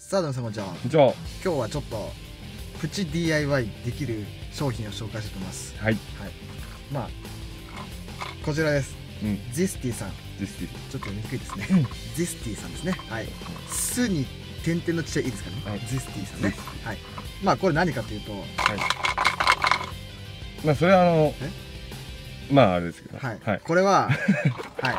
さあ、どうもさんこんにちは。 じゃあ、 今日はちょっとプチ DIY できる商品を紹介したいと思います。 はい。 まあこちらです。ゼスティさん。 ゼスティ。 ちょっと見にくいですね。ゼスティさんですね。はい。スに点々のちっちゃいいですかね。ゼスティさんね。はい。まあこれ何かというと、 まあそれはまああれですけど、 はい。これははい。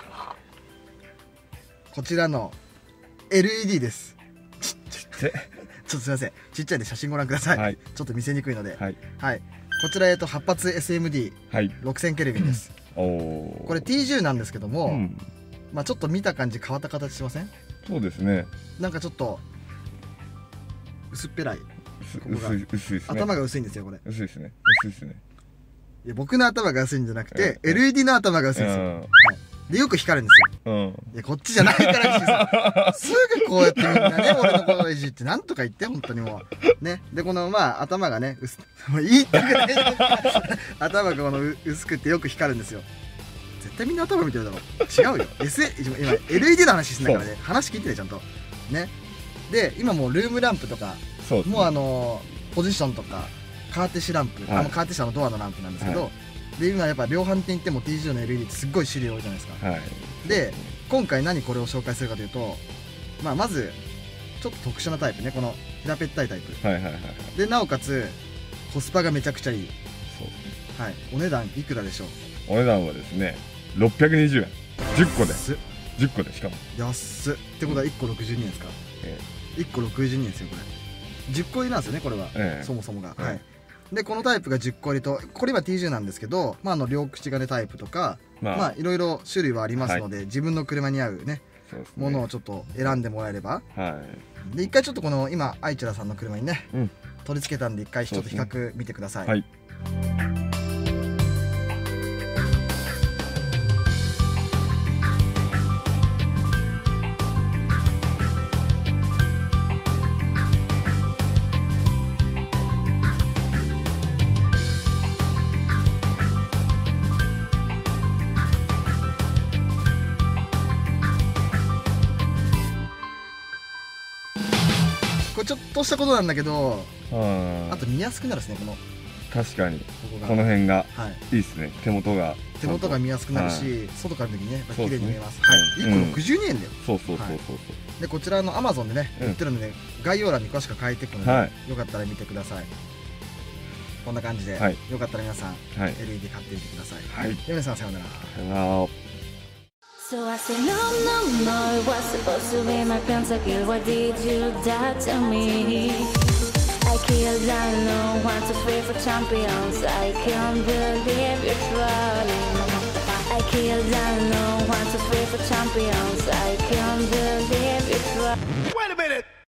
こちらの LED です。ちょっとすみません、ちっちゃいで写真ご覧ください。ちょっと見せにくいので、はい。こちら8発 SMD6000 ケルビンです。これ T10 なんですけども、まあちょっと見た感じ変わった形しません？ そうですね。 なんかちょっと薄っぺらい。 薄いですね。 頭が薄いんですよこれ。 薄いですね。薄いですね。いや僕の頭が薄いんじゃなくて LED の頭が薄いんですよ。でよく光るんですよ。いやこっちじゃないからすぐこうやってみんなね俺のことをいじってなんとか言って本当にもうね。でこのまあ頭がね言いたくない頭がこの薄くてよく光るんですよ。絶対みんな頭見てるだろ。違うよ。今 LED の話してんだからね。話聞いてねちゃんとね。で今もうルームランプとかもうポジションとかカーテシランプ、カーテシャのドアのランプなんですけど、で今やっぱ量販店行っても T10 の LED ってすっごい種類多いじゃないですか。で今回何これを紹介するかというと、まずちょっと特殊なタイプね、この平べったいタイプで、なおかつコスパがめちゃくちゃいい。はい。お値段いくらでしょう？ お値段はですね620円。10個で10個でしかも安っ。ってことは1個62円ですか？1個62円ですよこれ。10個入りなんですよねこれは、そもそもが。はい。でこのタイプが10個入りと、これ今 T10 なんですけど、まあ両口金タイプとかまあいろいろ種類はありますので、自分の車に合うねものをちょっと選んでもらえれば。で一回ちょっとこの今アイチュラさんの車にね取り付けたんで、一回ちょっと比較見てください。これちょっとしたことなんだけど、あと見やすくなるですね。この確かにこの辺がいいですね。手元が見やすくなるし、外から見るときにね綺麗に見えます。1個62円だよ。でこちらの Amazon でね売ってるので、概要欄に詳しく書いていくので、よかったら見てください。こんな感じでよかったら皆さん LED 買ってみてください。皆さんさようなら。 So I said no, no, no, it was supposed to be my pentakill. Why did you die to me? I killed down no 1, 2, 3 for champions. I can't believe you're trolling. I killed down no 1, 2, 3 for champions. I can't believe you're trolling. Wait a minute!